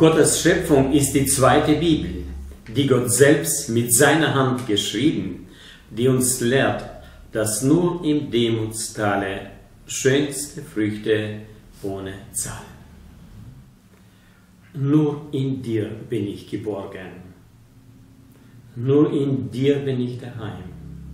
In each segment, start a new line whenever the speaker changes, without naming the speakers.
Gottes Schöpfung ist die zweite Bibel, die Gott selbst mit seiner Hand geschrieben, die uns lehrt, dass nur im Demutstale schönste Früchte ohne Zahl. Nur in dir bin ich geborgen, nur in dir bin ich daheim.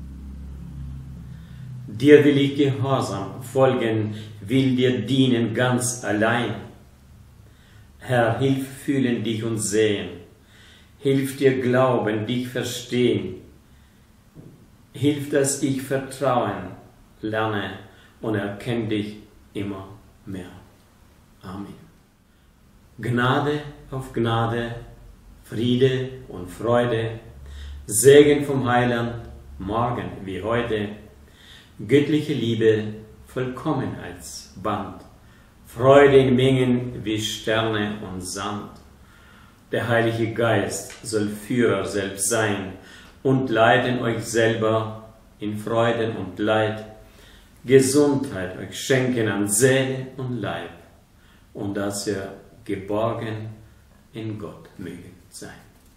Dir will ich gehorsam folgen, will dir dienen ganz allein. Herr, hilf fühlen dich und sehen, hilf dir glauben, dich verstehen, hilf, dass ich vertrauen lerne und erkenne dich immer mehr. Amen. Gnade auf Gnade, Friede und Freude, Segen vom Heiland, morgen wie heute, göttliche Liebe, Vollkommenheitsband, Freude in Mengen wie Sterne und Sand. Der Heilige Geist soll Führer selbst sein und leiten euch selber in Freuden und Leid, Gesundheit euch schenken an Seele und Leib, und dass ihr geborgen in Gott mögen sein.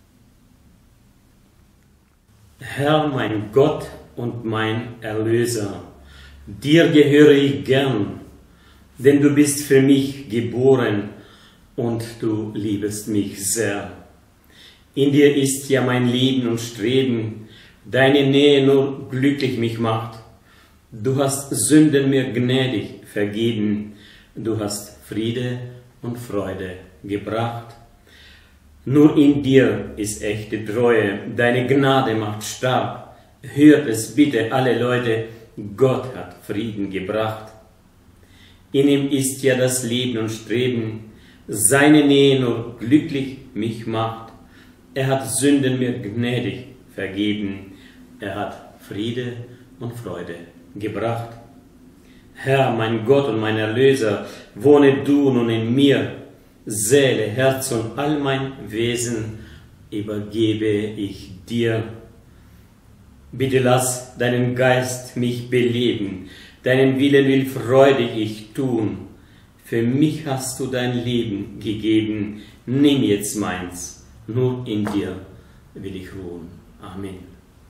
Herr, mein Gott und mein Erlöser, dir gehöre ich gern, denn du bist für mich geboren und du liebest mich sehr. In dir ist ja mein Leben und Streben, deine Nähe nur glücklich mich macht. Du hast Sünden mir gnädig vergeben, du hast Friede und Freude gebracht. Nur in dir ist echte Treue, deine Gnade macht stark. Hört es bitte alle Leute, Gott hat Frieden gebracht. In ihm ist ja das Leben und Streben, seine Nähe nur glücklich mich macht. Er hat Sünden mir gnädig vergeben, er hat Friede und Freude gebracht. Herr, mein Gott und mein Erlöser, wohne du nun in mir, Seele, Herz und all mein Wesen übergebe ich dir. Bitte lass deinen Geist mich beleben, deinen Willen will freudig ich tun. Für mich hast du dein Leben gegeben, nimm jetzt meins, nur in dir will ich ruhen. Amen.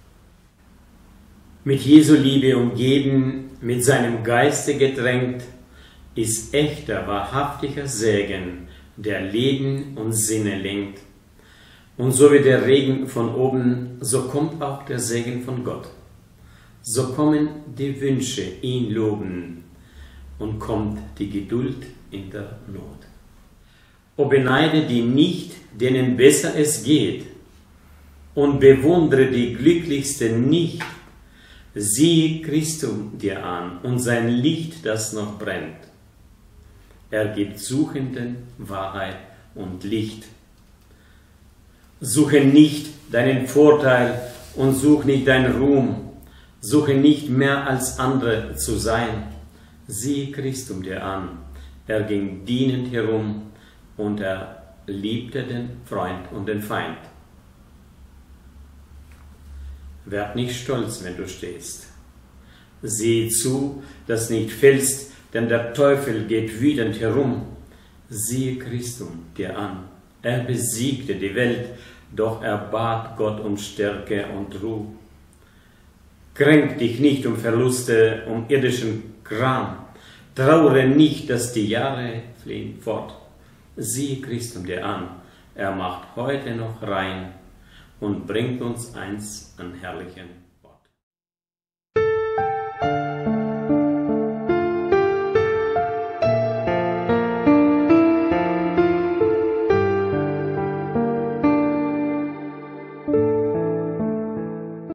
Mit Jesu Liebe umgeben, mit seinem Geiste getränkt, ist echter, wahrhaftiger Segen, der Leben und Sinne lenkt. Und so wie der Regen von oben, so kommt auch der Segen von Gott. So kommen die Wünsche, ihn loben, und kommt die Geduld in der Not. O beneide die nicht, denen besser es geht, und bewundere die Glücklichsten nicht. Sieh Christum dir an und sein Licht, das noch brennt. Er gibt Suchenden Wahrheit und Licht. Suche nicht deinen Vorteil und such nicht deinen Ruhm. Suche nicht mehr als andere zu sein. Sieh Christum dir an. Er ging dienend herum und er liebte den Freund und den Feind. Werd nicht stolz, wenn du stehst. Sieh zu, dass nicht fällst, denn der Teufel geht wütend herum. Siehe Christum dir an. Er besiegte die Welt, doch er bat Gott um Stärke und Ruhe. Kränk dich nicht um Verluste, um irdischen Kram. Traure nicht, dass die Jahre fliehen fort. Siehe Christum dir an. Er macht heute noch rein und bringt uns eins an herrlichen